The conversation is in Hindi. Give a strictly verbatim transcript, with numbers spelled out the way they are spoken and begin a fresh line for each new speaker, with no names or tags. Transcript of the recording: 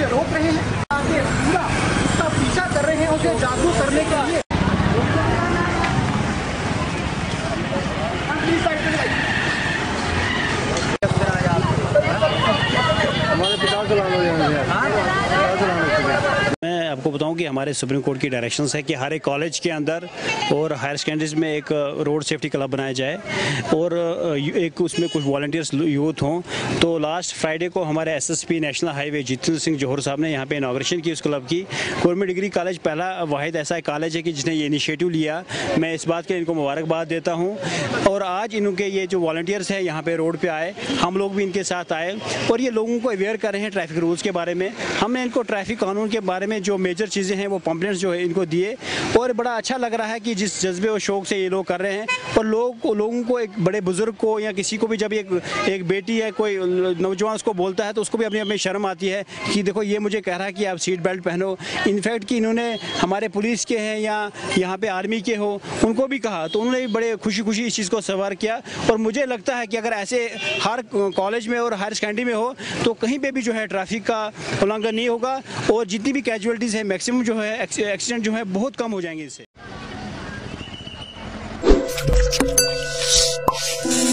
रोक रहे हैं, आगे पूरा उसका पीछा कर रहे हैं उसे जागरूक करने के लिए।
मैं आपको बताऊं कि हमारे सुप्रीम कोर्ट की डायरेक्शंस है कि हर एक कॉलेज के अंदर और हायर सेकेंडरीज में एक रोड सेफ्टी क्लब बनाया जाए और एक उसमें कुछ वॉलंटियर्स यूथ हों। तो लास्ट फ्राइडे को हमारे SSP national highway Jitendra Singh Johar साहब ने यहाँ पे इनॉग्रेशन की उस क्लब की। गवर्नमेंट डिग्री कॉलेज पहला वाहिद ऐसा कॉलेज है कि जिसने ये इनिशिएटिव लिया। मैं इस बात के इनको मुबारकबाद देता हूँ। और आज इनके ये जो वॉलंटियर्स हैं यहाँ पे रोड पे आए, हम लोग भी इनके साथ आए और ये लोगों को अवेयर कर रहे हैं ट्रैफिक रूल्स के बारे में। हमने इनको ट्रैफिक कानून के बारे में जो मेजर चीज़ें हैं वो पम्पलेट्स जो है इनको दिए और बड़ा अच्छा लग रहा है कि जिस जज्बे और शौक से ये लोग कर रहे हैं। और लोग को लोगों को एक बड़े बुजुर्ग को या किसी को भी जब एक एक बेटी है कोई नौजवान उसको बोलता है तो उसको भी अपनी अपनी शर्म आती है कि देखो ये मुझे कह रहा है कि आप सीट बेल्ट पहनो। इनफैक्ट कि इन्होंने हमारे पुलिस के हैं या यहाँ पे आर्मी के हो उनको भी कहा तो उन्होंने भी बड़े खुशी खुशी इस चीज़ को सवार किया। और मुझे लगता है कि अगर ऐसे हर कॉलेज में और हायर सेकेंडरी में हो तो कहीं पे भी जो है ट्रैफिक का उल्लंघन नहीं होगा और जितनी भी कैजुअलिटीज़ है मैक्सिमम जो है एक्सीडेंट जो है बहुत कम हो जाएंगे इससे।